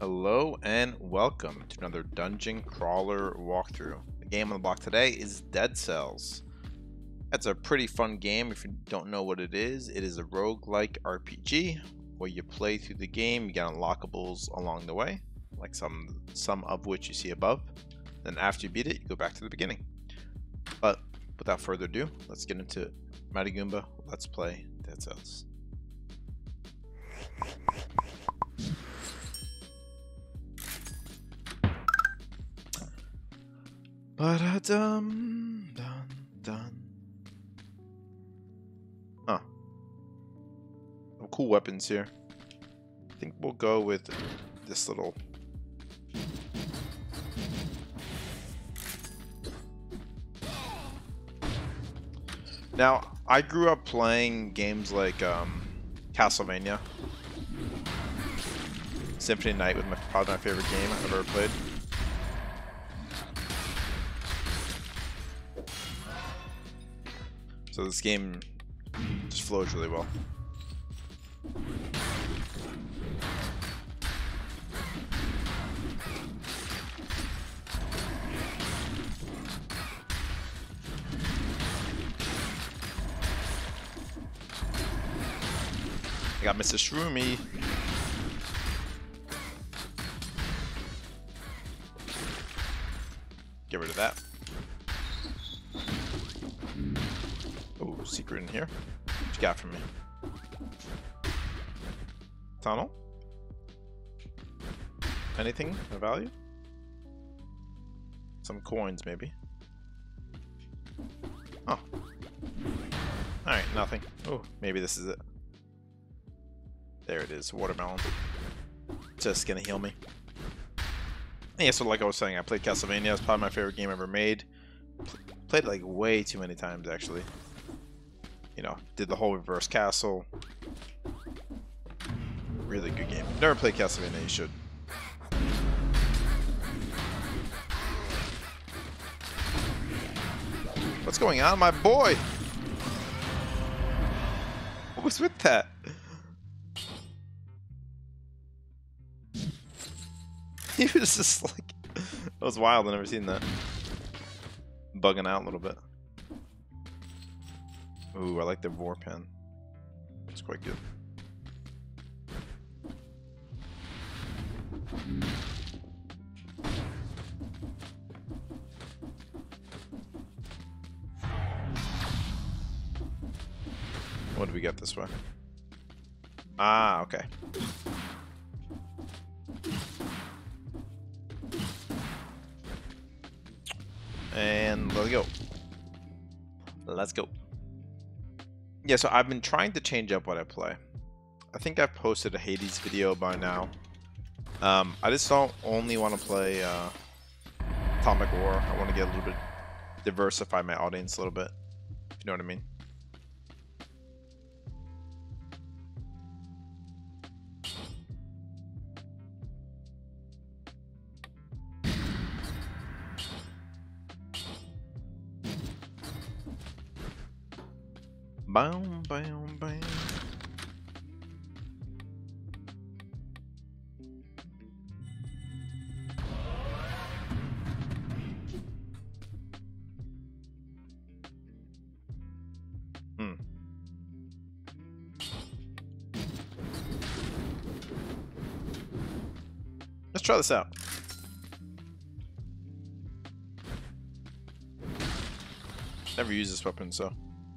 Hello and welcome to another dungeon crawler walkthrough. The game on the block today is Dead Cells. That's a pretty fun game. If you don't know what it is a roguelike RPG where you play through the game, you get unlockables along the way, like some of which you see above. Then after you beat it, you go back to the beginning. But without further ado, let's get into MattyGoomba. Let's play Dead Cells. Ba-da-dum, dun, dun. Huh. Some cool weapons here. I think we'll go with this little... Now, I grew up playing games like Castlevania. Symphony of Night was probably my favorite game I've ever played. So this game just flows really well. I got Mr. Shroomy. Get rid of that. Oh, secret in here. What you got for me? Tunnel? Anything of value? Some coins, maybe. Oh. Alright, nothing. Oh, maybe this is it. There it is, watermelon. Just gonna heal me. Yeah, so like I was saying, I played Castlevania. It's probably my favorite game ever made. Played it like way too many times, actually. You know, did the whole reverse castle. Really good game. Never played Castlevania, you should. What's going on, my boy? What was with that? He was just like... That was wild, I've never seen that. Bugging out a little bit. Ooh, I like the Vor pen. It's quite good. What do we get this way? Ah, okay. And let's go. Let's go. Yeah, so I've been trying to change up what I play. I think I've posted a Hades video by now. I just don't only want to play Atomic War. I want to get a little bit, diversify my audience a little bit, if you know what I mean. Boom, boom, boom. Let's try this out. Never used this weapon, so.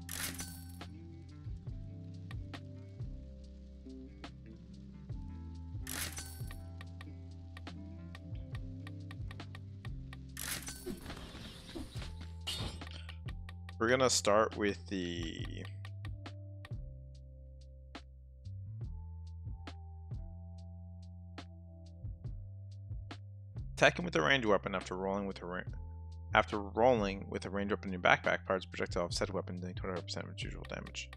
We're gonna start with the attacking with a ranged weapon after rolling with a range weapon in your backpack. Fires projectile of said weapon doing 25% of its usual damage.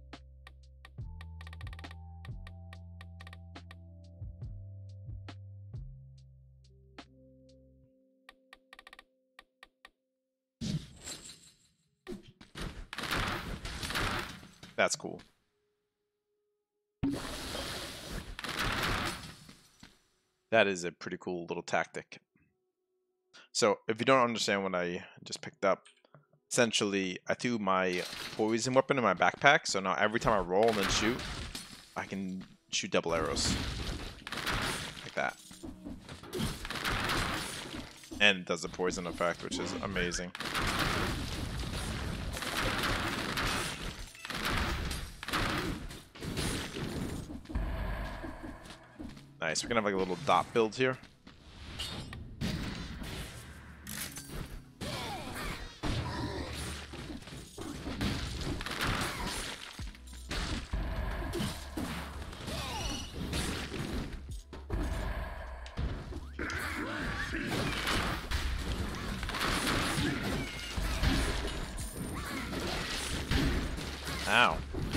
That's cool. That is a pretty cool little tactic. So if you don't understand what I just picked up, essentially I threw my poison weapon in my backpack, so now every time I roll and then shoot, I can shoot double arrows. Like that. And it does the poison effect, which is amazing. Nice, we're gonna have like a little dot build here. Ow.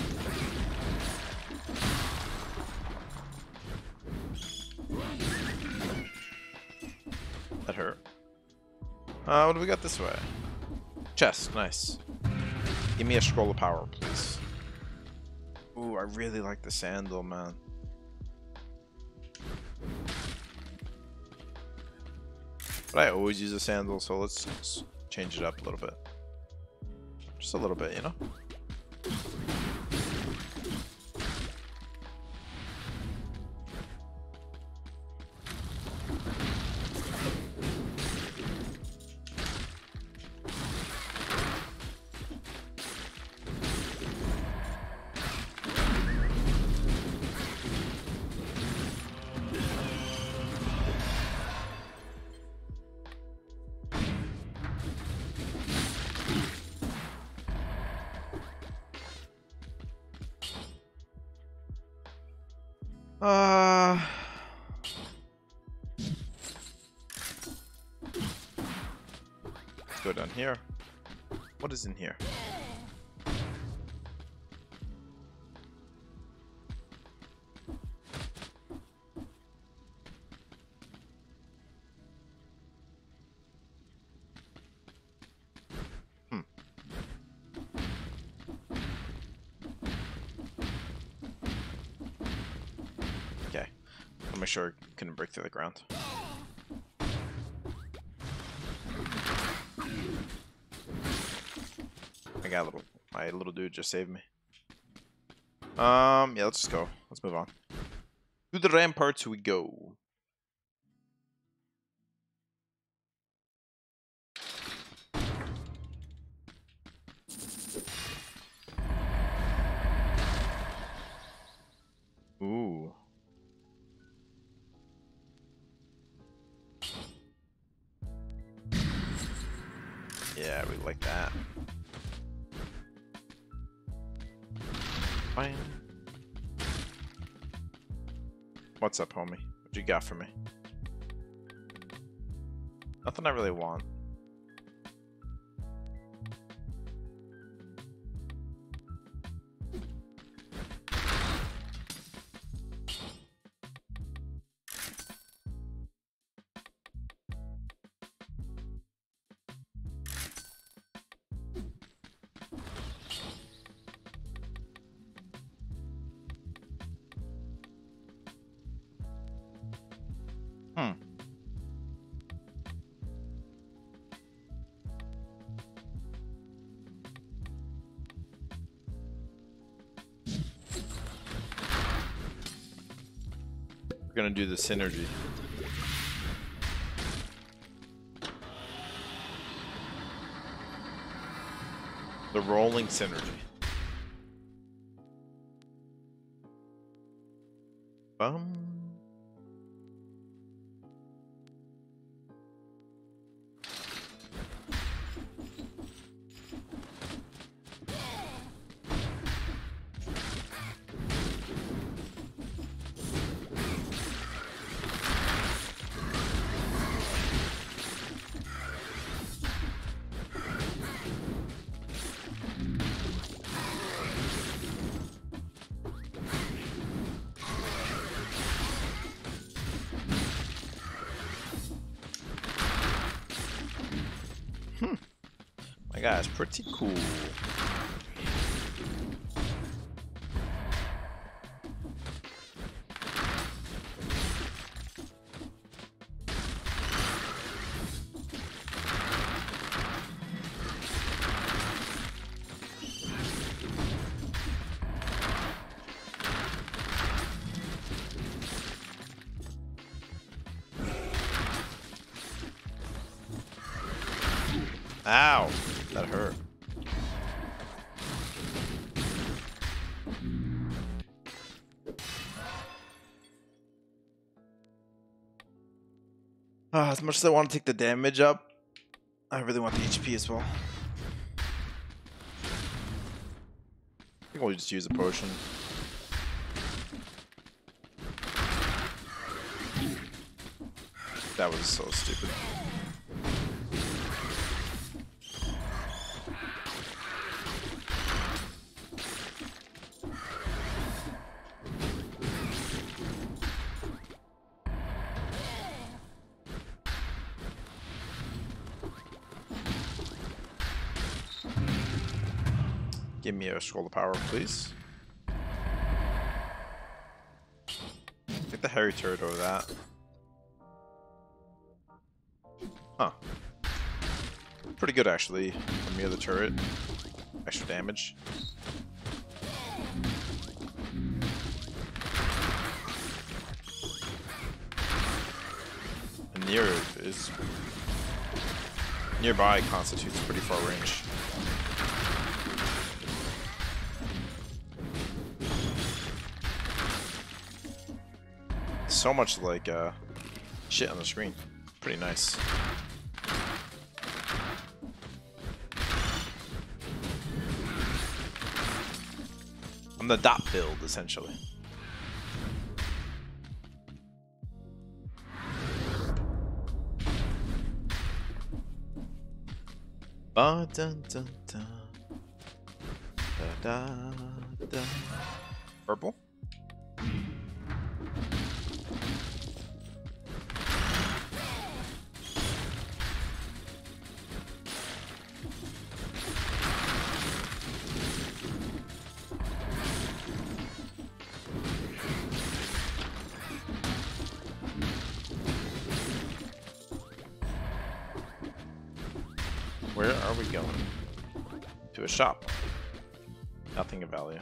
That hurt. What do we got this way? Chest, nice. Give me a scroll of power, please. Ooh, I really like the sandal, man. But I always use a sandal, so let's change it up a little bit. Just a little bit, you know? Let's go down here. What is in here? Okay. I'll make sure it couldn't break through the ground. I got my little dude just saved me. Yeah, let's just go. Let's move on. To the ramparts we go. Ooh. Yeah, we like that. Fine. What's up, homie? What you got for me? Nothing I really want. We're gonna do the synergy. The rolling synergy. Bum. My guy's pretty cool. Ow! That hurt. As much as I want to take the damage up, I really want the HP as well. I think we'll just use a potion. That was so stupid. Give me a scroll of power, please. Get the hairy turret over that. Huh. Pretty good, actually, from the other turret. Extra damage. And nearby constitutes pretty far range. So much like shit on the screen. Pretty nice. I'm the dot build, essentially. Ba dun dun dun. Da da da. Purple. Where are we going? To a shop. Nothing of value.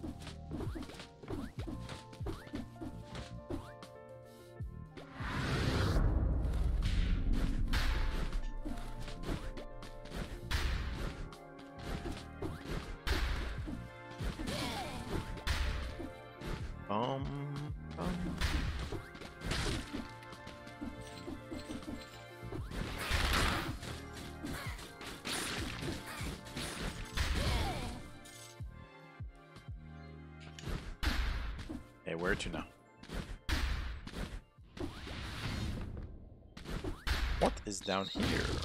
Um. Hey, where to now? What is down here?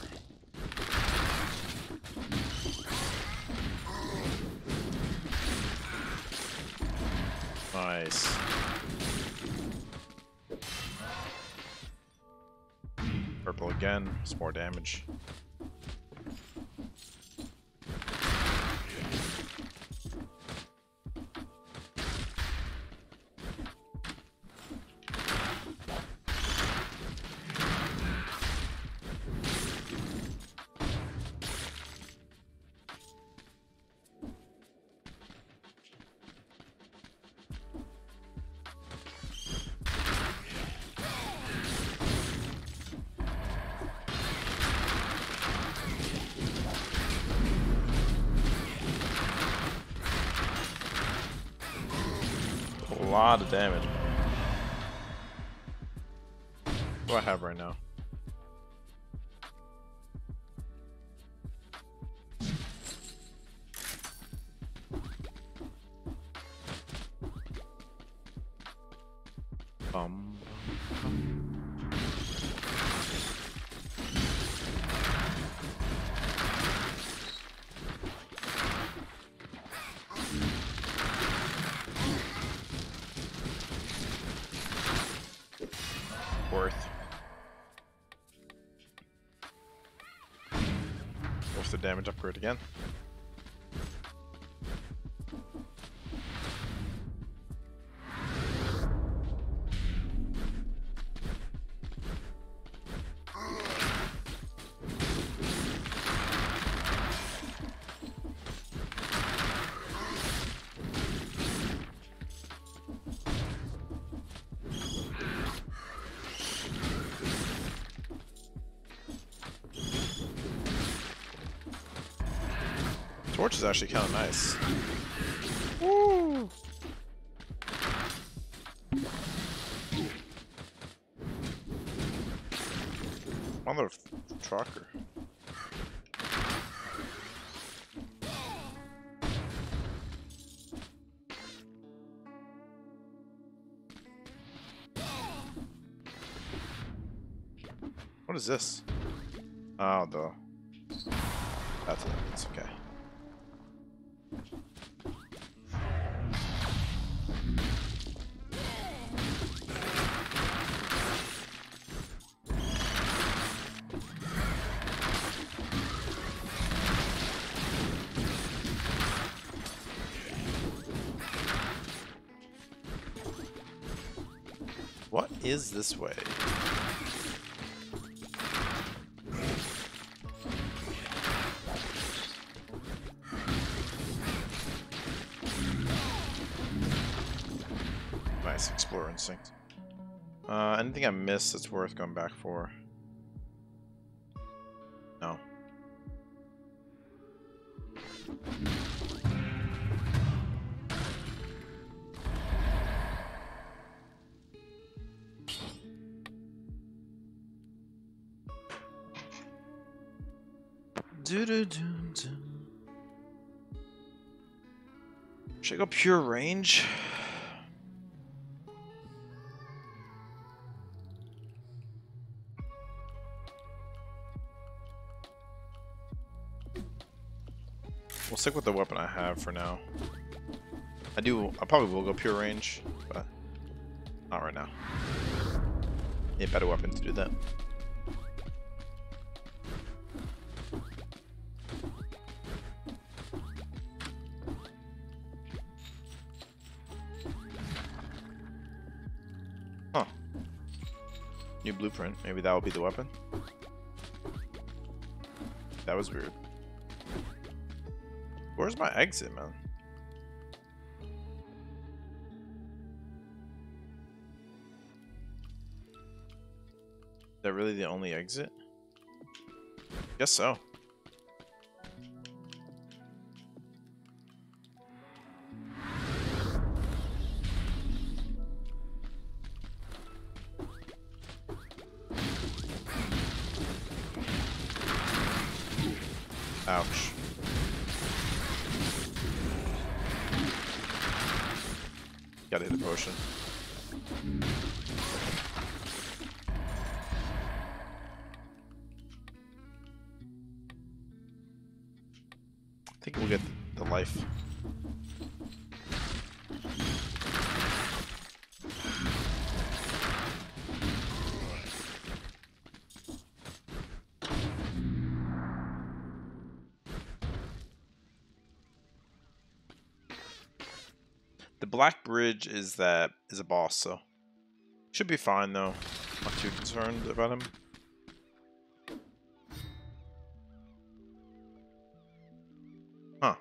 Nice. Purple again, some more damage. A lot of damage. What do I have right now? Bum, bum. Worth the damage upgrade again. Torch is actually kind of nice. Woo! Mother trucker. What is this? Oh, that's it. It's okay. What is this way? Nice explorer instinct. Anything I missed that's worth going back for? No. Should I go pure range? We'll stick with the weapon I have for now. I probably will go pure range, but not right now. Need a better weapon to do that. Huh. New blueprint. Maybe that will be the weapon. That was weird. Where's my exit, man? Is that really the only exit? Guess so. Ouch. Gotta hit a potion. I think we'll get the life. The Black Bridge is a boss, so should be fine though. Not too concerned about him. Huh.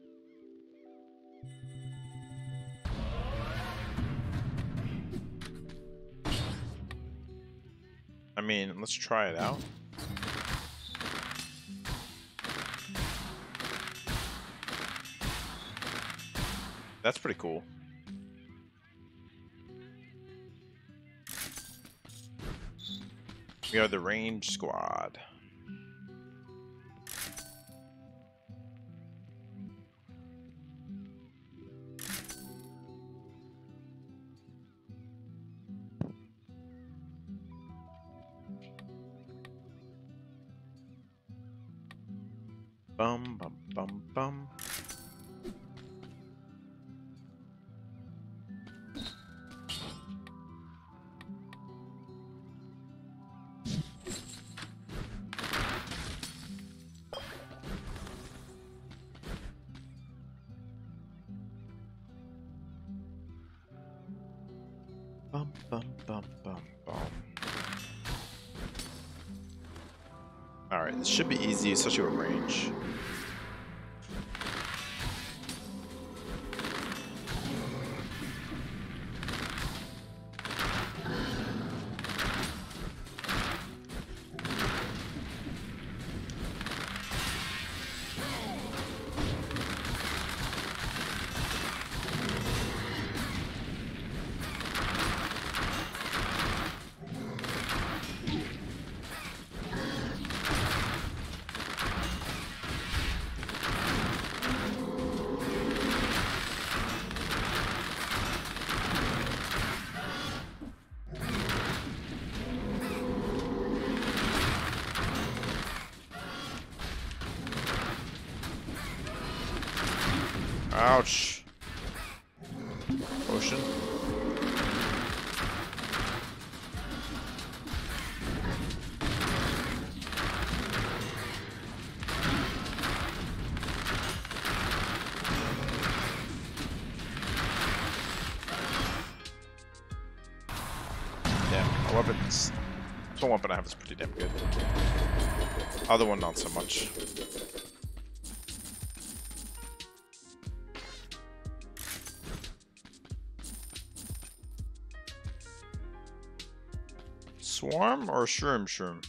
I mean, let's try it out. That's pretty cool. We are the range squad. Bum bum bum bum. Bum bum bum bum bum. Alright, this should be easy, especially with range. Ouch. Potion. Yeah, my weapons. The weapon I have is pretty damn good. Other one, not so much. Swarm or shroom?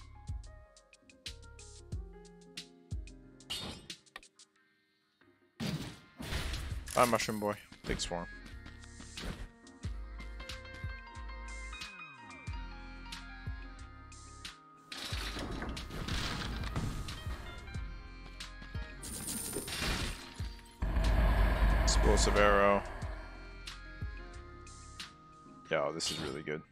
Bye, mushroom boy. Take swarm. Explosive arrow. Yo, this is really good.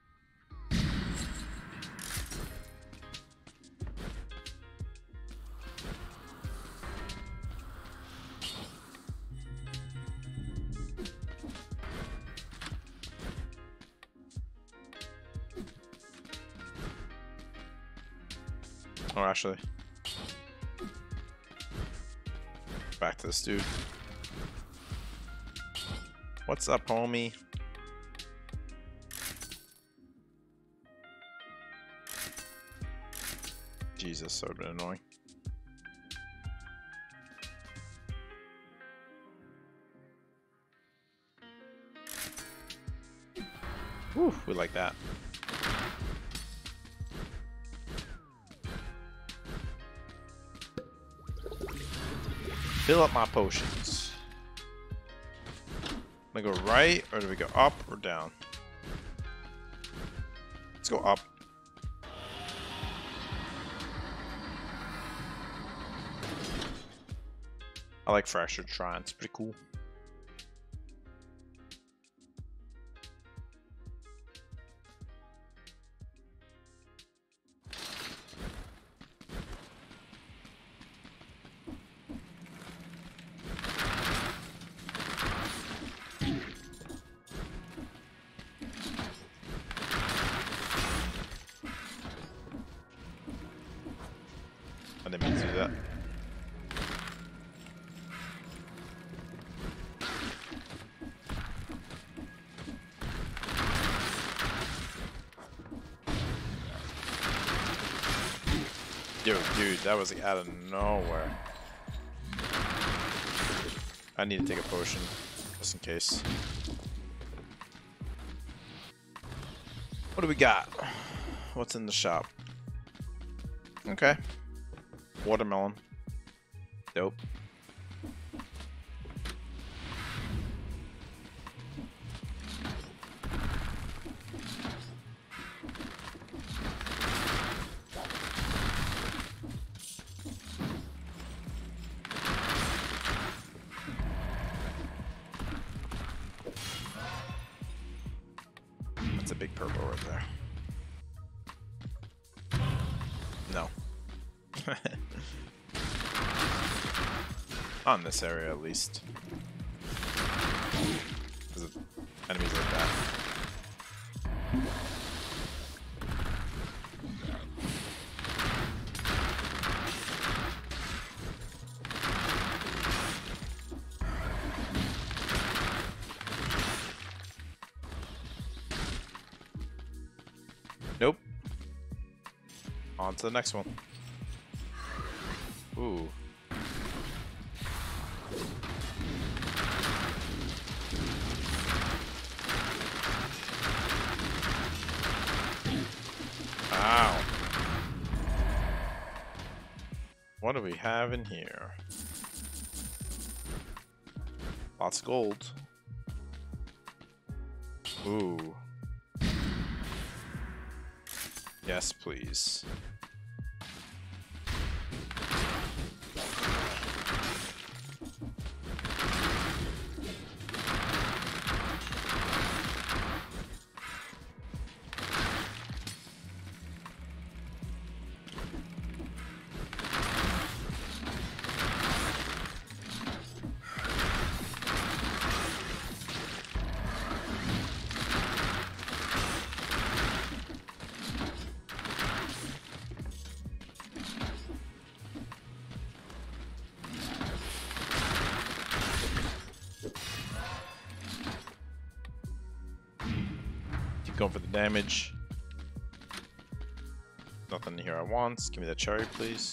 Oh, actually. Back to this dude. What's up, homie? Jesus, so been annoying. Whew, we like that. Fill up my potions. Am I go right, or do we go up or down? Let's go up. I like Fractured Shrine, it's pretty cool. I didn't mean to do that. Yo, dude, that was like out of nowhere. I need to take a potion, just in case. What do we got? What's in the shop? Okay. Watermelon. Dope. That's a big purple right there. No. On this area, at least. Because of enemies like that. Nope. On to the next one. Ooh. Ow. What do we have in here? Lots of gold. Ooh. Yes, please. going for the damage. Nothing here I want. Give me that cherry, please.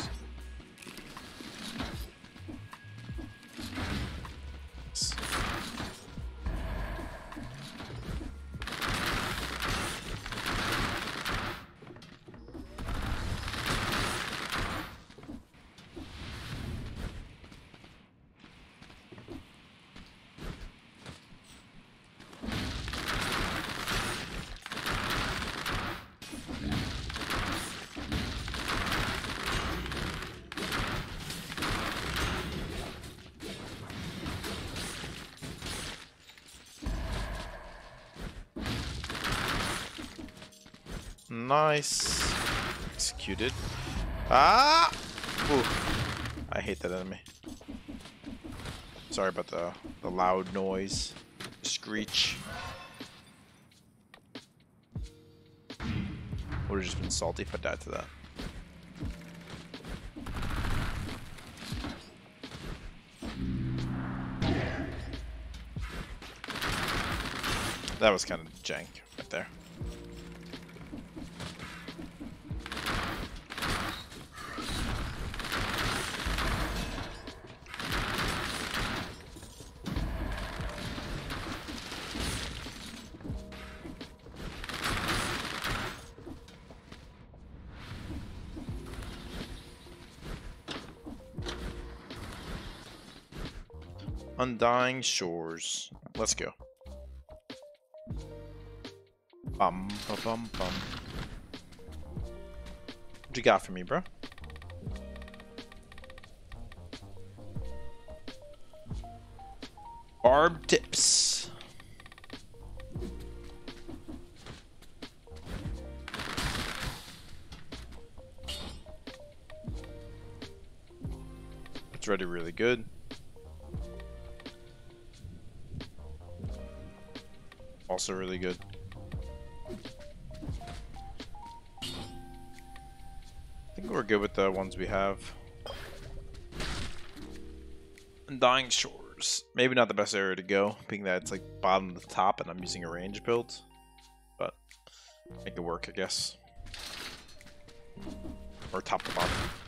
Nice. Executed. Ah! Ooh. I hate that enemy. Sorry about the loud noise. Screech. Would have just been salty if I died to that. That was kind of jank right there. Undying Shores. Let's go. Bum, bum, bum, bum. What you got for me, bro? Barb tips. It's already really good. Also really good. I think we're good with the ones we have. Undying Shores. Maybe not the best area to go, being that it's like bottom to the top and I'm using a range build. But make it work, I guess. Or top to bottom.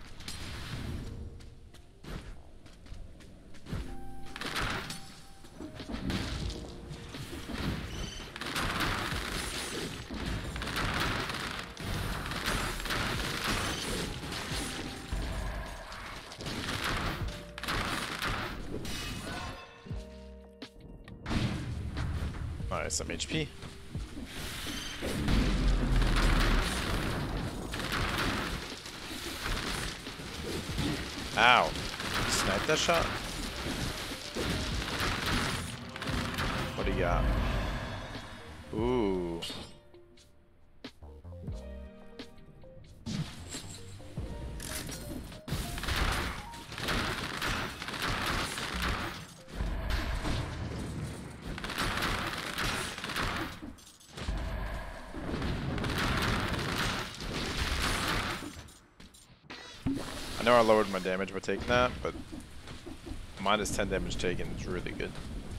Nice, some HP. Ow. Snipe that shot? What do you got? Ooh. I know I lowered my damage by taking that, but minus 10 damage taken is really good.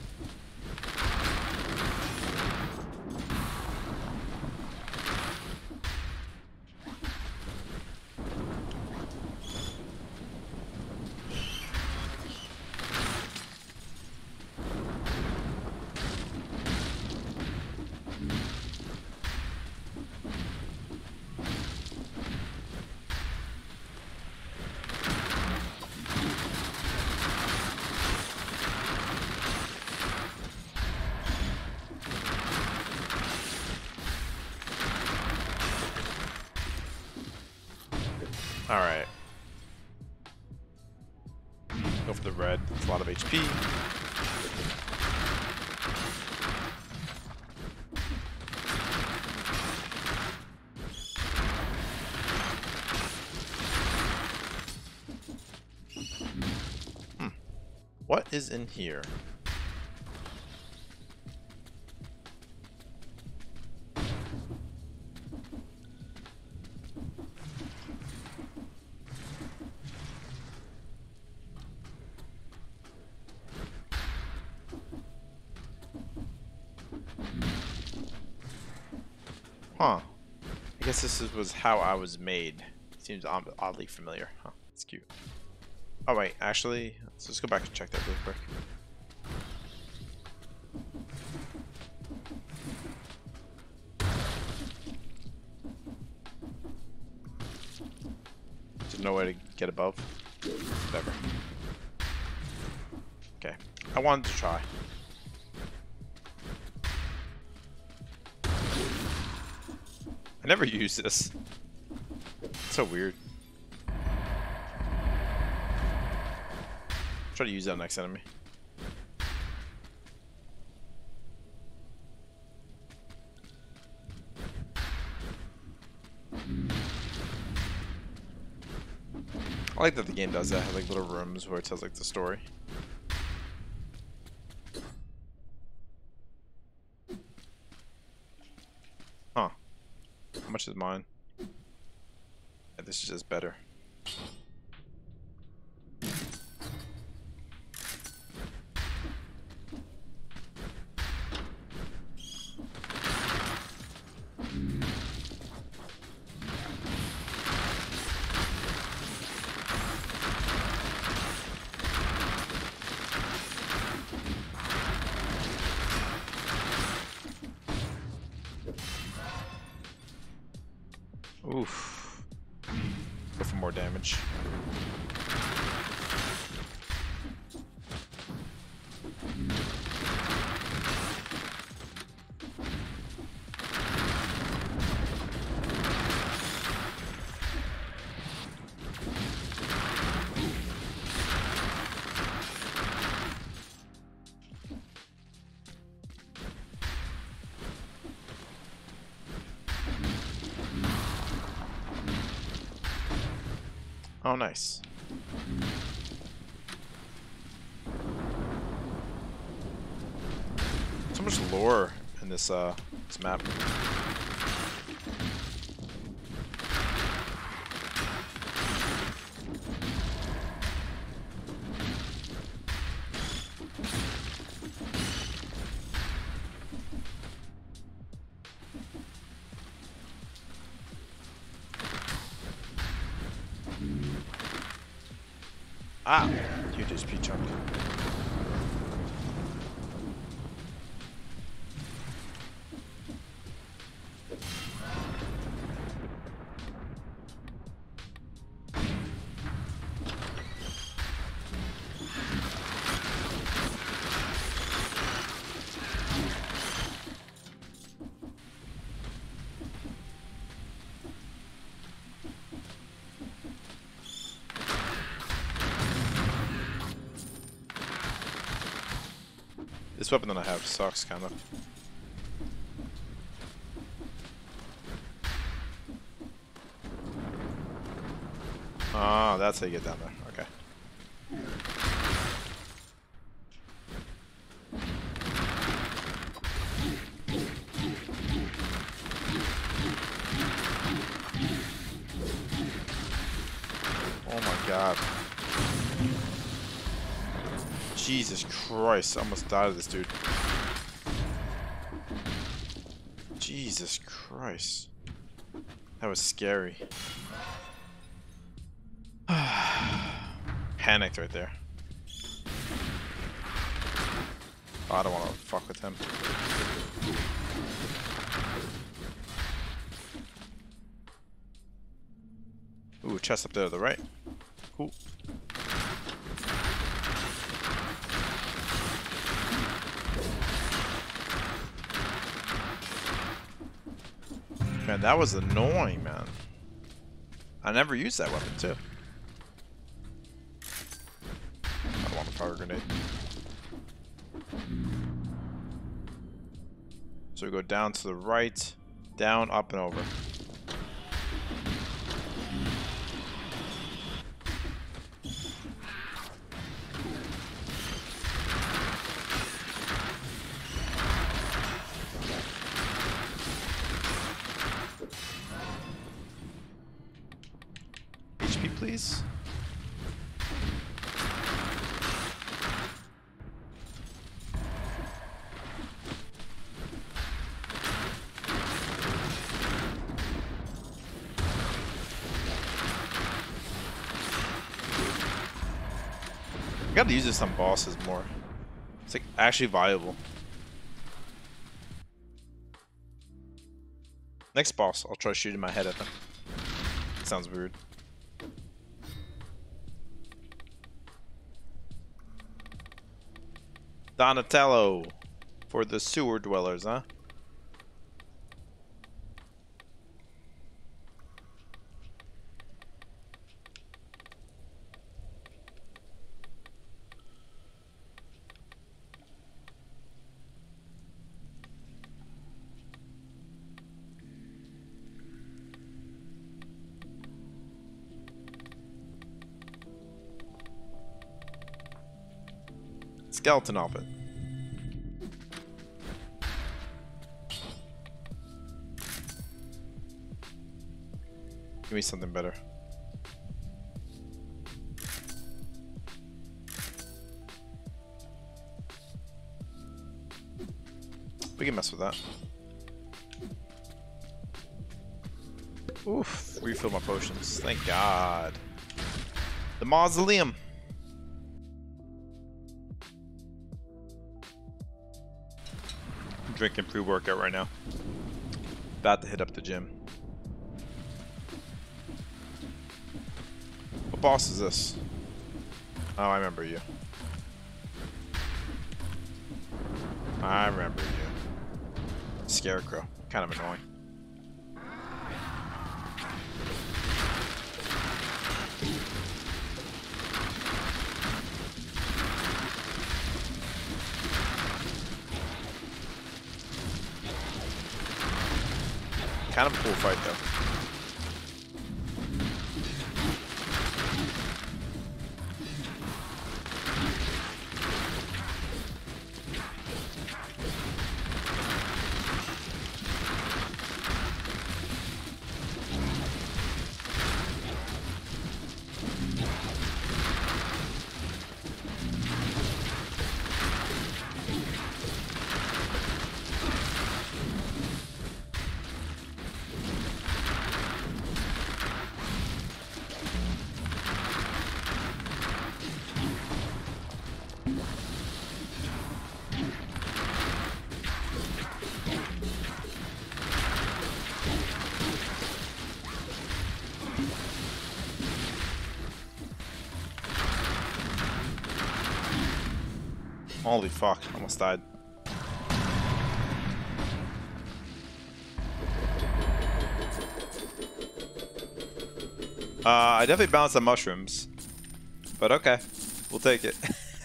Alright. Go for the red. It's a lot of HP. What is in here? Huh. I guess was how I was made. Seems oddly familiar. Huh. It's cute. Oh wait, actually, let's just go back and check that really quick. There's no way to get above. Whatever. Okay. I wanted to try. I never use this. It's so weird. Try to use that next enemy. I like that the game does that. Have like little rooms where it tells like the story. Huh. How much is mine? Yeah, this is just better. Oof. Go for more damage. Oh, nice. So much lore in this map. Ah, huge HP chunk. This weapon that I have sucks, kind of. Ah, that's how you get down there. Okay. Oh my god. Jesus Christ, I almost died of this dude. Jesus Christ. That was scary. Panicked right there. Oh, I don't want to fuck with him. Ooh, chest up there to the right. Cool. Man, that was annoying, man. I never used that weapon, too. I don't want a fire grenade. So we go down to the right, down, up, and over. HP, please. gotta use this on bosses more. It's like actually viable. Next boss, I'll try shooting my head at them. Sounds weird. Donatello for the sewer dwellers, huh? Skeleton off it. Give me something better. We can mess with that. Oof, refill my potions. Thank God. The mausoleum. I'm drinking pre-workout right now. About to hit up the gym. What boss is this? Oh, I remember you. I remember you. Scarecrow. Kind of annoying. Kind of a cool fight though. Holy fuck, almost died. I definitely balanced the mushrooms. But okay, we'll take it.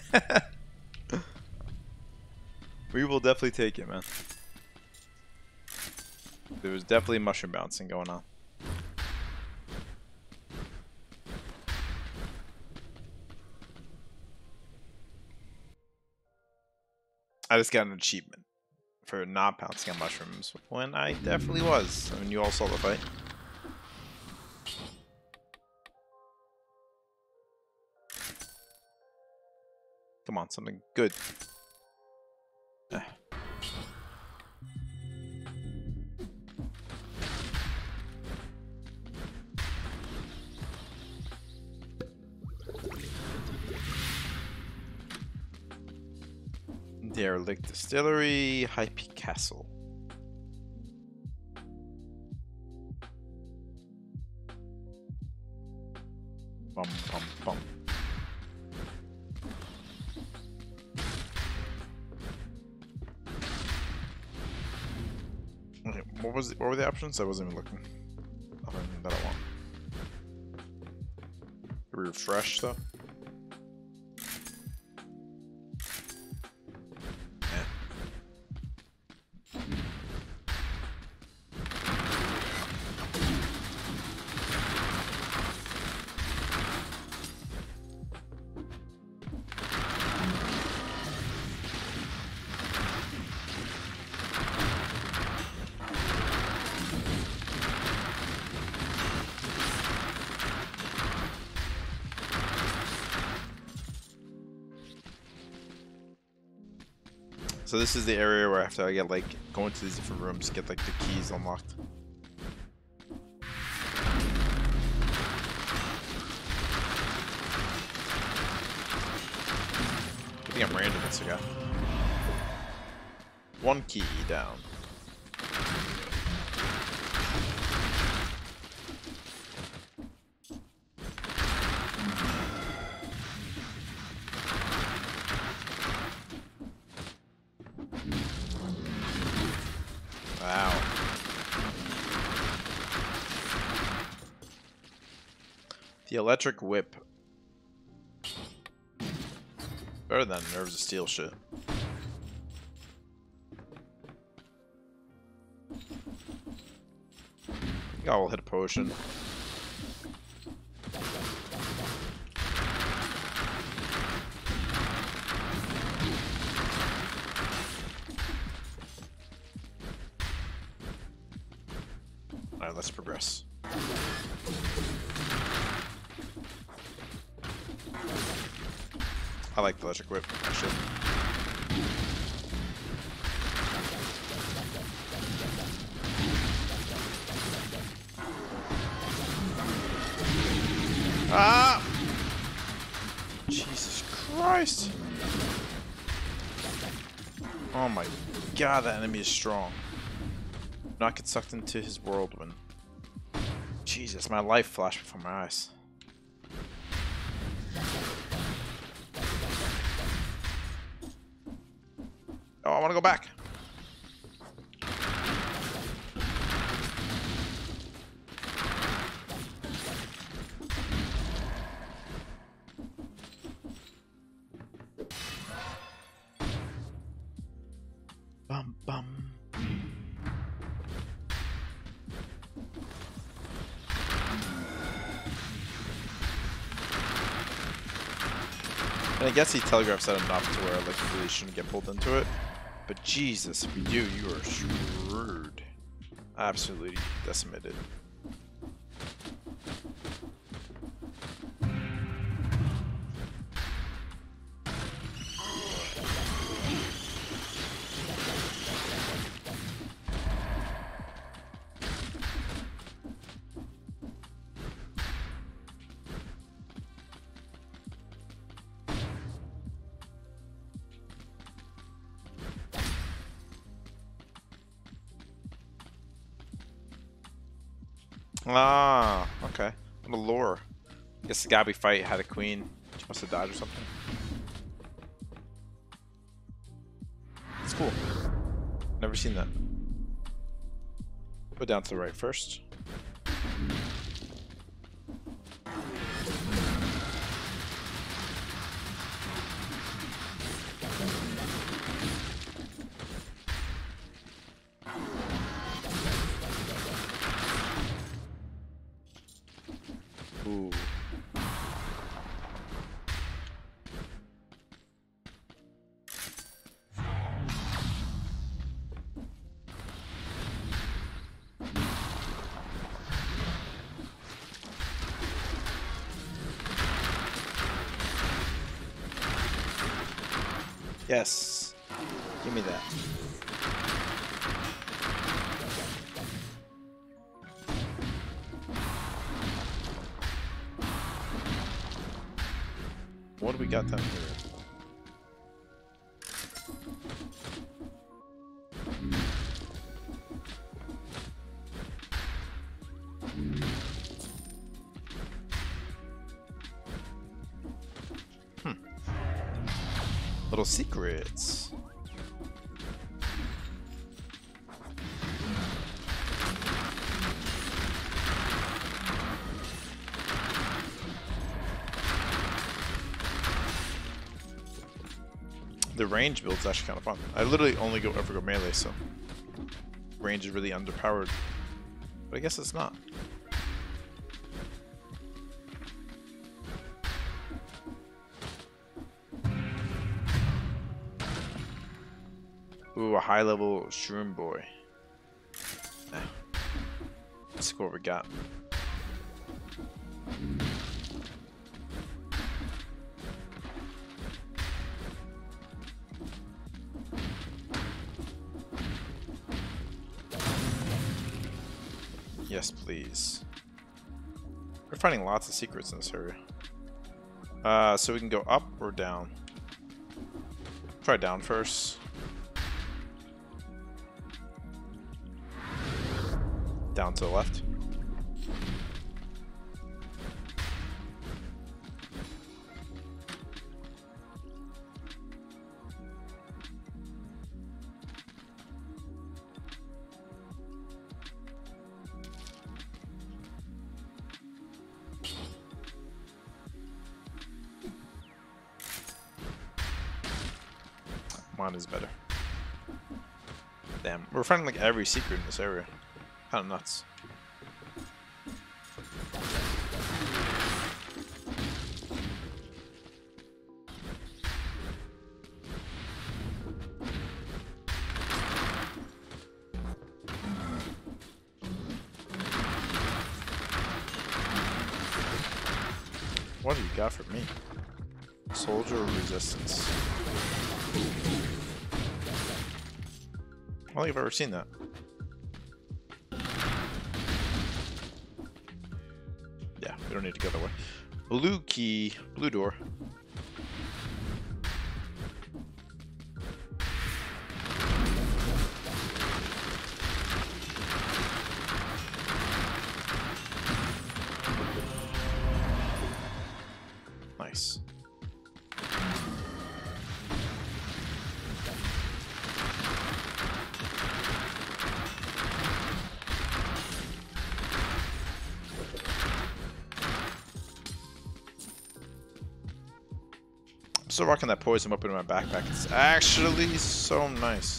We will definitely take it, man. There was definitely mushroom bouncing going on. I just got an achievement for not pouncing on mushrooms when I definitely was. I mean, you all saw the fight. Come on, something good. Derelict Distillery, High Peak Castle. Bum bum bum. Okay, what were the options? I wasn't even looking. Other than that I want. Refresh stuff. So this is the area where I have to get like go into these different rooms, get like the keys unlocked. I think I'm random this guy. One key down. Wow. The electric whip. Better than nerves of steel shit. I think I will hit a potion. Alright, let's progress. I like the electric whip, actually. Ah! Jesus Christ! Oh my god, that enemy is strong. Not get sucked into his whirlwind. Jesus, my life flashed before my eyes. Oh, I want to go back. Bum bum. And I guess he telegraphs that enough to where like you really shouldn't get pulled into it. But Jesus, if you do, you are screwed. Absolutely decimated. Ah, okay. What a lore. I guess the guy we fight had a queen. She must have died or something. It's cool. Never seen that. Go down to the right first. Ooh. Yes. Give me that. What do we got down here? Little secrets. The range build's actually kind of fun. I literally only ever go melee, so range is really underpowered. But I guess it's not. Ooh, a high-level shroom boy. Let's see what we got. Yes, please. We're finding lots of secrets in this area. So we can go up or down. Try down first. Down to the left. Mine is better. Damn, we're finding like every secret in this area. Kind of nuts. What do you got for me? Soldier of resistance. I don't think I've ever seen that. Yeah, we don't need to go that way. Blue key, blue door. Nice. I'm still rocking that poison weapon in my backpack. It's actually so nice.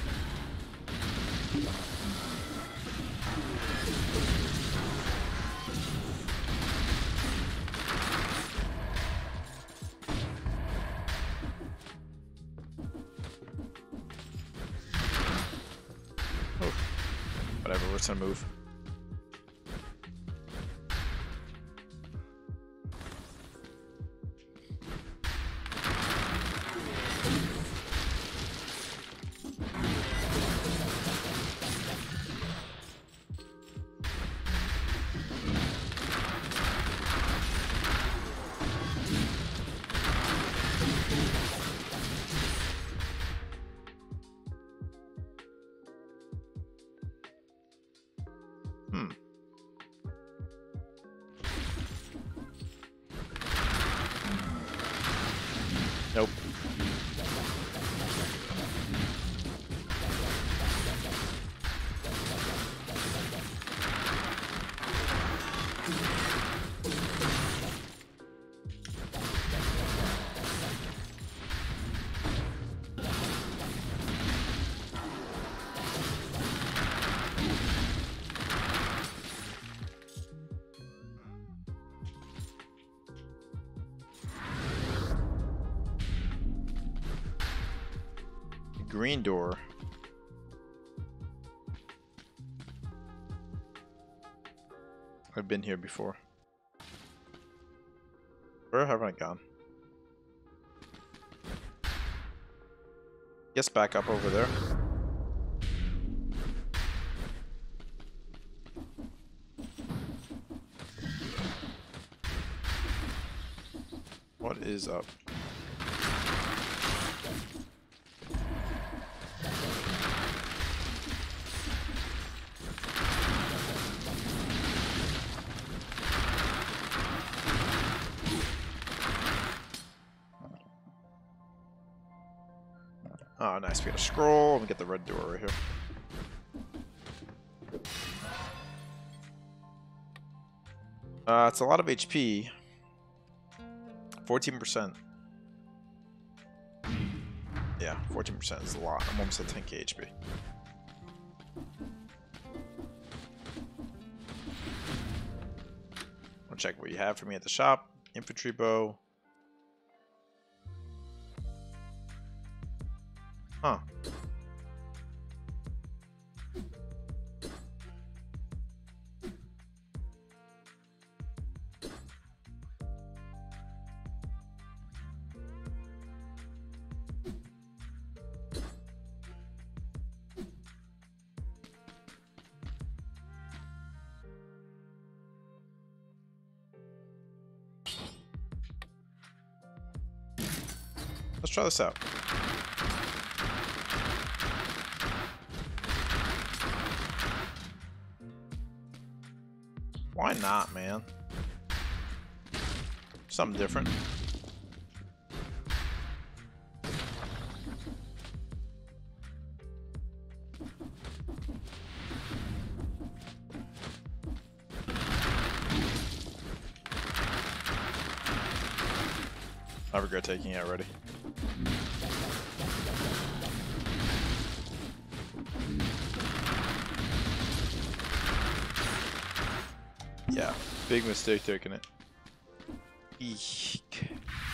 Oh, whatever, we're just gonna move. Nope. Green door. I've been here before. Where have I gone? Guess back up over there. What is up? Oh, nice. We got a scroll. We get the red door right here. It's a lot of HP. 14%. Yeah, 14% is a lot. I'm almost at 10k HP. I'll check what you have for me at the shop. Infantry bow. Huh. Let's try this out. not, man? Something different. I regret taking it already. Yeah, big mistake taking it. Eek.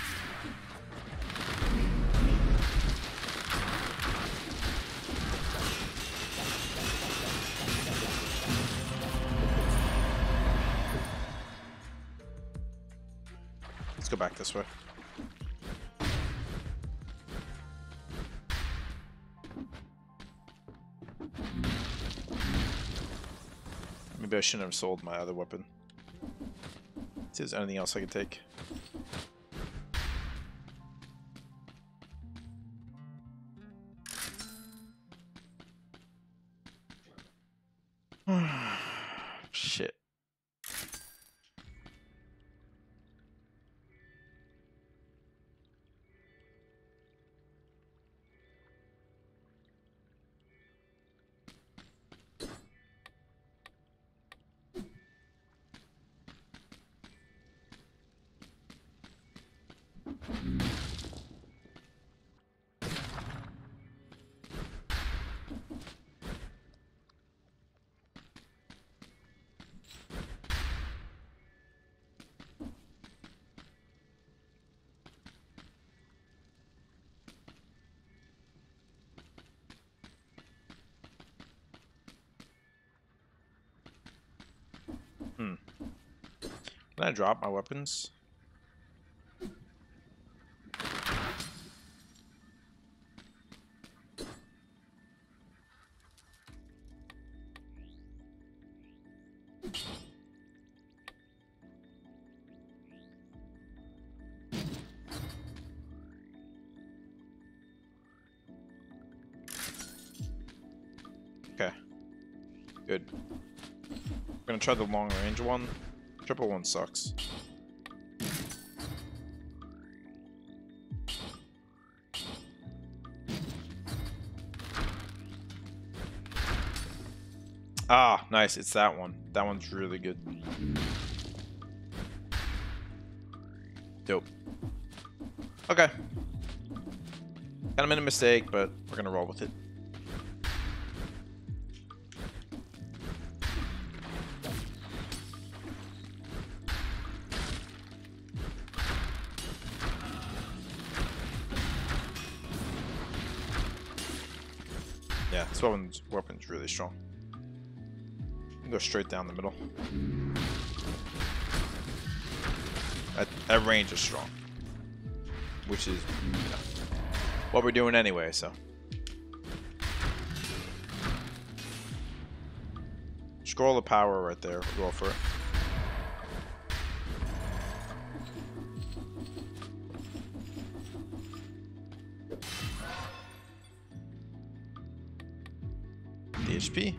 Let's go back this way. Maybe I shouldn't have sold my other weapon. See if there's anything else I can take. Shit. Can I drop my weapons? Okay. Good. I'm gonna try the long range one. Triple one sucks. Ah, nice. It's that one. That one's really good. Dope. Okay. Kind of made a mistake, but we're gonna roll with it. Yeah, this weapon's really strong. Go straight down the middle. That range is strong, which is, you know, what we're doing anyway. So scroll the power right there. We'll go for it. The HP.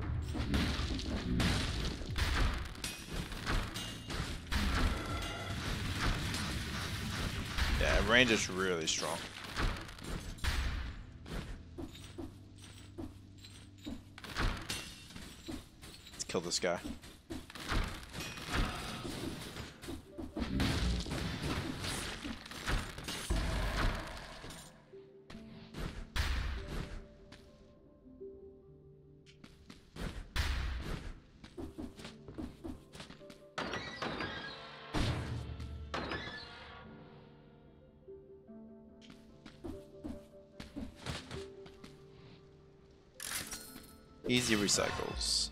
Yeah, range is really strong. Let's kill this guy. Easy recycles.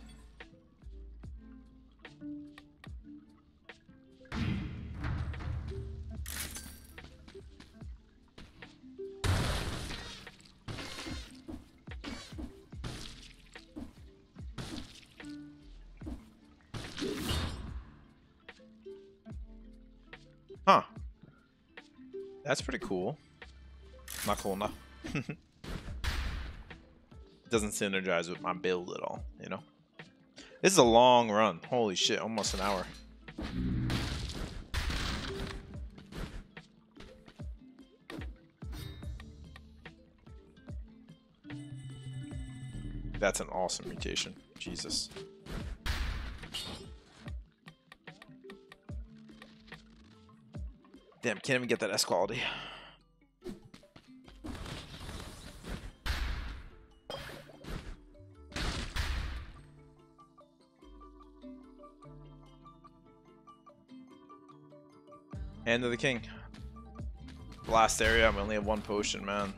Huh. That's pretty cool. Not cool enough. Doesn't synergize with my build at all, you know? This is a long run. Holy shit, almost an hour. That's an awesome mutation. Jesus. Damn, can't even get that S quality. Hand of the king. Last area, I only have one potion, man.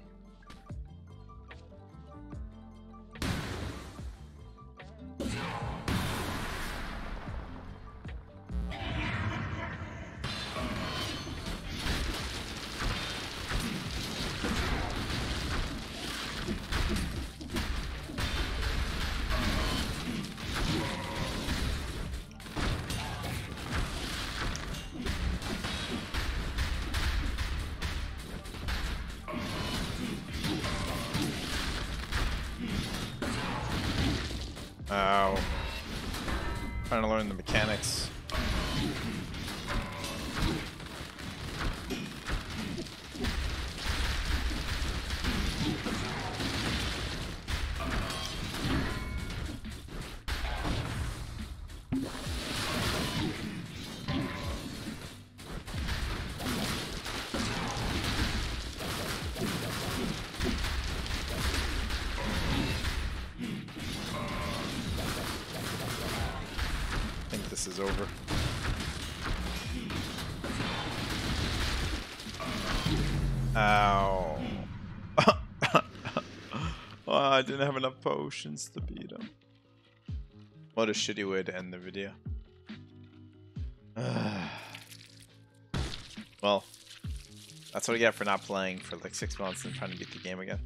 Ow. Trying to learn the mechanics. I think this is over. Ow. Oh, I didn't have enough potions to beat him. What a shitty way to end the video. Well, that's what I get for not playing for like 6 months and trying to beat the game again.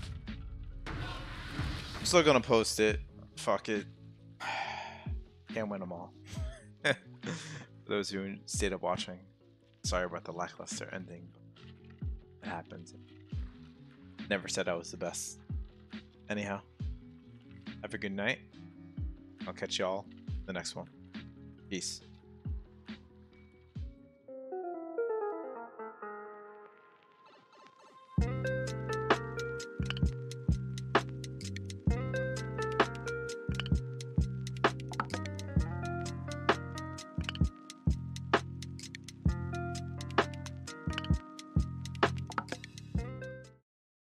I'm still gonna post it. Fuck it. Can't win them all. For those who stayed up watching, sorry about the lackluster ending. It happens. Never said I was the best. Anyhow, have a good night. I'll catch y'all in the next one. Peace.